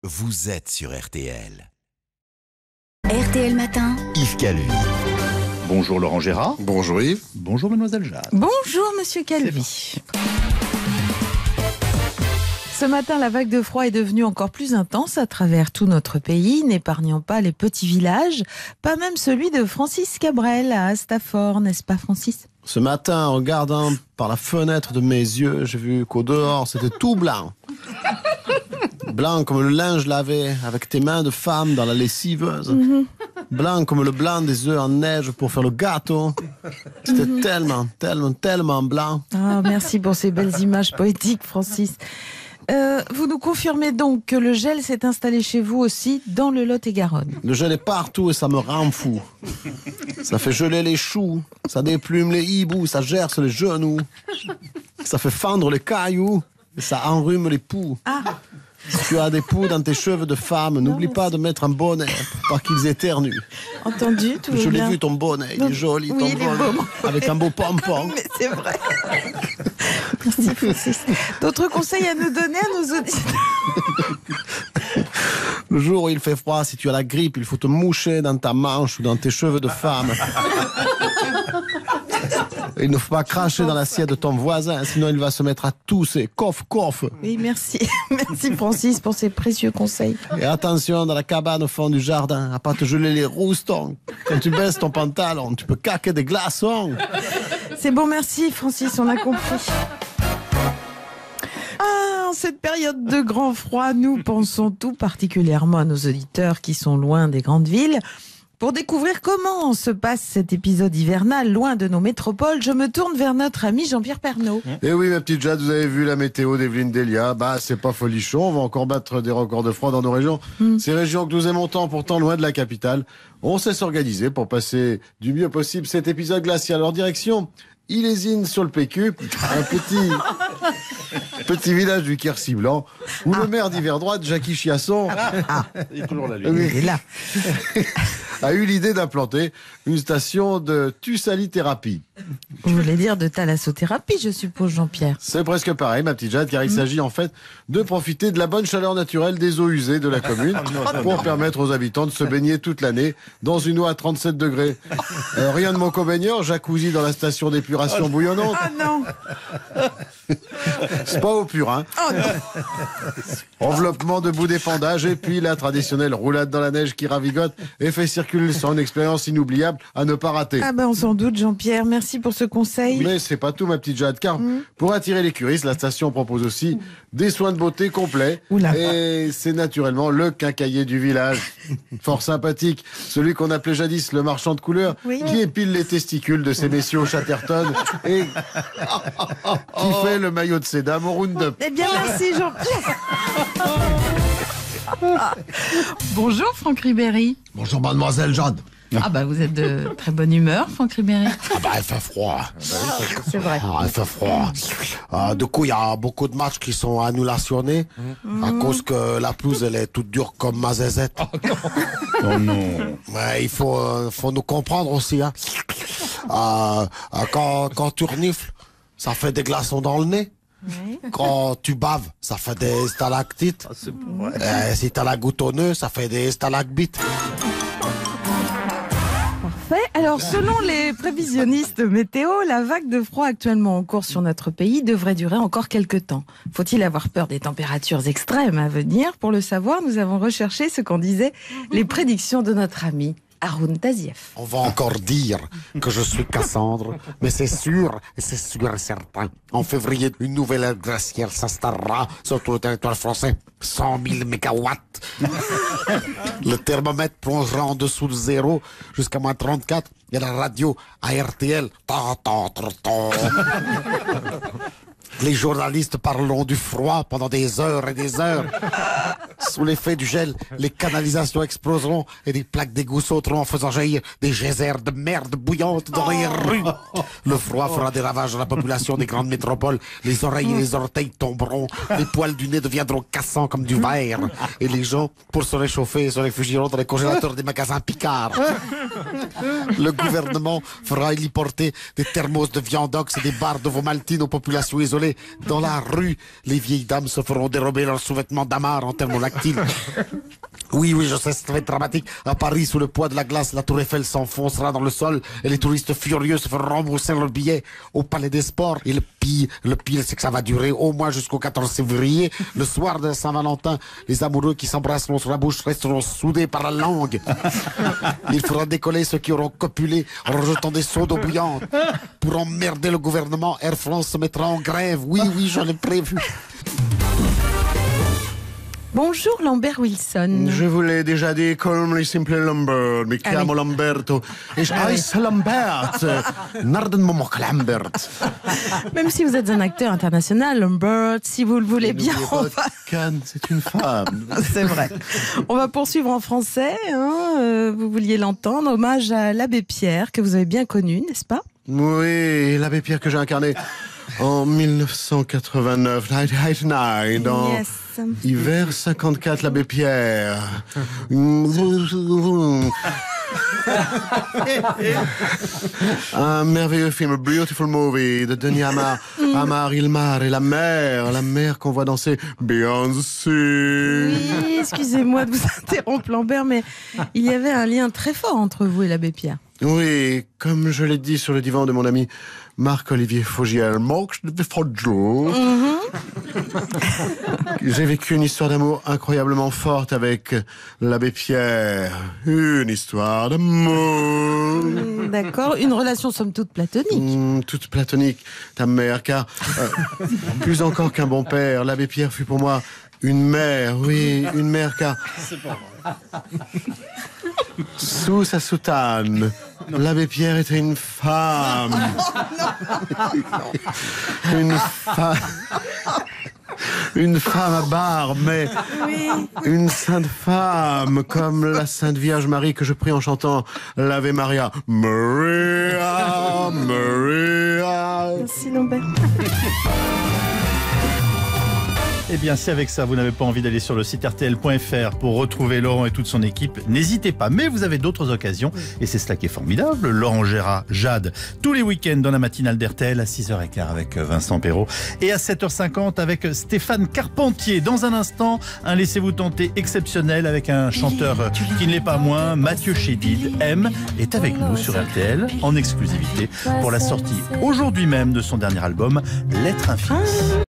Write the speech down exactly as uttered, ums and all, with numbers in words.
vous êtes sur R T L. R T L Matin. Yves Calvi. Bonjour Laurent Gérard. Bonjour Yves. Bonjour Mademoiselle Jade. Bonjour Monsieur Calvi. Ce matin, la vague de froid est devenue encore plus intense à travers tout notre pays, n'épargnant pas les petits villages, pas même celui de Francis Cabrel à Stafford, n'est-ce pas Francis ? Ce matin, en regardant par la fenêtre de mes yeux, j'ai vu qu'au dehors, c'était tout blanc. Blanc comme le linge lavé avec tes mains de femme dans la lessiveuse. Mm-hmm. Blanc comme le blanc des œufs en neige pour faire le gâteau. C'était mm-hmm. tellement, tellement, tellement blanc. Ah, merci pour ces belles images poétiques, Francis. Euh, vous nous confirmez donc que le gel s'est installé chez vous aussi dans le Lot-et-Garonne. Le gel est partout et ça me rend fou. Ça fait geler les choux, ça déplume les hiboux, ça gerce les genoux, ça fait fendre les cailloux et ça enrhume les poux. Ah. Si tu as des poux dans tes cheveux de femme, n'oublie pas de mettre un bonnet pour pas qu'ils éternuent. Entendu, tout Je va l'ai bien. vu ton bonnet, il est joli, oui, ton il est bonnet, beau. avec un beau pompon. Mais c'est vrai. Merci Francis. D'autres conseils à nous donner à nos auditeurs? Le jour où il fait froid, si tu as la grippe, il faut te moucher dans ta manche ou dans tes cheveux de femme. Il ne faut pas cracher dans l'assiette de ton voisin, sinon il va se mettre à tousser. Coff, coff. Oui, merci. Merci Francis pour ces précieux conseils. Et attention, dans la cabane au fond du jardin, à pas te geler les roustons. Quand tu baisses ton pantalon, tu peux caquer des glaçons. C'est bon, merci Francis, on a compris. Ah, en cette période de grand froid, nous pensons tout particulièrement à nos auditeurs qui sont loin des grandes villes. Pour découvrir comment se passe cet épisode hivernal loin de nos métropoles, je me tourne vers notre ami Jean-Pierre Pernaut. Et oui, ma petite Jade, vous avez vu la météo d'Evelyne Delia. Bah, c'est pas folichon. On va encore battre des records de froid dans nos régions. Mm. Ces régions que nous aimons tant, pourtant loin de la capitale. On sait s'organiser pour passer du mieux possible cet épisode glacial. Alors, direction Ilésine sur le P Q, un petit, petit village du Quercy-Blanc, où ah. le maire d'hiver droite, Jackie Chiasson, ah. il est toujours là, lui. Oui, il est là. a eu l'idée d'implanter une station de thussallithérapie. Vous voulez dire de thalassothérapie, je suppose, Jean-Pierre. C'est presque pareil, ma petite Jade, car il mmh. s'agit en fait de profiter de la bonne chaleur naturelle des eaux usées de la commune pour permettre aux habitants de se baigner toute l'année dans une eau à trente-sept degrés. Euh, rien de moco-baigneur, jacuzzi dans la station d'épuration bouillonnante. Ah non. C'est pas au pur, hein. Oh non. Enveloppement de bout d'épandage et puis la traditionnelle roulade dans la neige qui ravigote et fait circuler le sang, une expérience inoubliable à ne pas rater. Ah ben on s'en doute, Jean-Pierre, merci pour ce conseil. Mais c'est pas tout, ma petite Jade, car mmh. pour attirer les curistes, la station propose aussi des soins de beauté complets. Oula. Et c'est naturellement le quincaillier du village. Fort sympathique, celui qu'on appelait jadis le marchand de couleurs, oui. qui épile les testicules de ces messieurs au Chatterton et qui fait le maillot de ces dames au Roundup. Eh bien, merci Jean-Pierre. Bonjour Franck Ribéry. Bonjour Mademoiselle Jade. Ah bah vous êtes de très bonne humeur, Franck Ribéry. Ah bah il fait froid. C'est vrai. Ah, il fait froid. Euh, du coup, il y a beaucoup de matchs qui sont annulationnés mmh. à cause que la pelouse elle est toute dure comme ma zézette. Oh non. Oh non. Mais il faut, euh, faut nous comprendre aussi. Hein. Euh, quand, quand tu renifles, ça fait des glaçons dans le nez. Oui. Quand tu baves, ça fait des stalactites. Ah, c'est bon, ouais. Et si t'as la goutte au nez, ça fait des stalagmites. Parfait. Alors, selon les prévisionnistes météo, la vague de froid actuellement en cours sur notre pays devrait durer encore quelques temps. Faut-il avoir peur des températures extrêmes à venir? Pour le savoir, nous avons recherché ce qu'en disaient les prédictions de notre ami Haroun Tazieff. On va encore dire que je suis Cassandre, mais c'est sûr, et c'est sûr et certain. En février, une nouvelle ère glaciaire s'installera sur tout le territoire français. cent mille mégawatts. Le thermomètre plongera en dessous de zéro jusqu'à moins trente-quatre. Et la radio à R T L. Ta, ta, ta, ta. Les journalistes parleront du froid pendant des heures et des heures. Sous l'effet du gel, les canalisations exploseront et des plaques d'égout sauteront en faisant jaillir des geysers de merde bouillante dans les rues. Le froid fera des ravages dans la population des grandes métropoles. Les oreilles et les orteils tomberont. Les poils du nez deviendront cassants comme du verre. Et les gens, pour se réchauffer, se réfugieront dans les congélateurs des magasins Picard. Le gouvernement fera héliporter des thermos de viandox et des barres de vomaltine aux populations isolées. Dans la rue, les vieilles dames se feront dérober leurs sous-vêtements d'amarre en thermolactine. dit-il. Oui, oui, je sais, c'est très dramatique. À Paris, sous le poids de la glace, la tour Eiffel s'enfoncera dans le sol et les touristes furieux se feront rembourser leur billet au Palais des Sports. Et le pire, le pire, c'est que ça va durer au moins jusqu'au quatorze février. Le soir de Saint-Valentin, les amoureux qui s'embrasseront sur la bouche resteront soudés par la langue. Il faudra décoller ceux qui auront copulé en rejetant des seaux d'eau bouillante. Pour emmerder le gouvernement, Air France se mettra en grève. Oui, oui, j'en ai prévu. Bonjour Lambert Wilson. Je vous l'ai déjà dit, calmly simple Lambert. Mi chiamo Lamberto. Ich heiße Lambert. Narden Momok Lambert. Même si vous êtes un acteur international, Lambert, si vous le voulez bien, on va... Cannes, c'est une femme. C'est vrai. On va poursuivre en français. Hein, euh, vous vouliez l'entendre. Hommage à l'abbé Pierre, que vous avez bien connu, n'est-ce pas? Oui, l'abbé Pierre que j'ai incarné en mille neuf cent quatre-vingt-neuf, quatre-vingt-neuf, dans Yes. Hiver cinquante-quatre, l'abbé Pierre. Un merveilleux film, beautiful movie de Denis Amar. Amar, Ilmar et la mer, la mer qu'on voit danser Beyoncé. Oui, excusez-moi de vous interrompre Lambert, mais il y avait un lien très fort entre vous et l'abbé Pierre. Oui, comme je l'ai dit sur le divan de mon ami Marc-Olivier Fogiel. J'ai vécu une histoire d'amour incroyablement forte avec l'abbé Pierre. Une histoire d'amour. D'accord, une relation somme toute platonique. Mmh, toute platonique, ta mère, car euh, plus encore qu'un bon père, l'abbé Pierre fut pour moi une mère, oui, une mère, car sous sa soutane, l'abbé Pierre était une femme. Une femme. Une femme à barbe, mais Oui. une sainte femme, comme la Sainte Vierge Marie que je prie en chantant l'Ave Maria. Maria, Maria. Merci Lambert. Eh bien, si avec ça, vous n'avez pas envie d'aller sur le site R T L point F R pour retrouver Laurent et toute son équipe, n'hésitez pas. Mais vous avez d'autres occasions et c'est cela qui est formidable. Laurent Gérard, Jade, tous les week-ends dans la matinale d'R T L à six heures quinze avec Vincent Perrault et à sept heures cinquante avec Stéphane Carpentier. Dans un instant, un laissez-vous tenter exceptionnel avec un chanteur qui ne l'est pas moins, Mathieu Chédid. M est avec nous sur R T L en exclusivité pour la sortie aujourd'hui même de son dernier album, L'être infini.